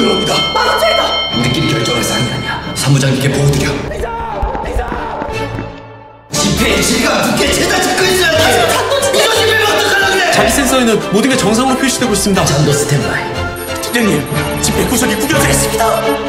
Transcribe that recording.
들어옵니다. 10,000원짜리다. 우리끼리 결정할 사항이 아니야. 사무장님께 보고드려. 집회의 질감 두께 제대로 잡고 있어야지. 이거 집회면 어떡하려고 그래. 자기 센서에는 모든 게 정상으로 표시되고 있습니다. 잔도 스탠바이. 팀장님, 집회 구석에 구경하겠습니다.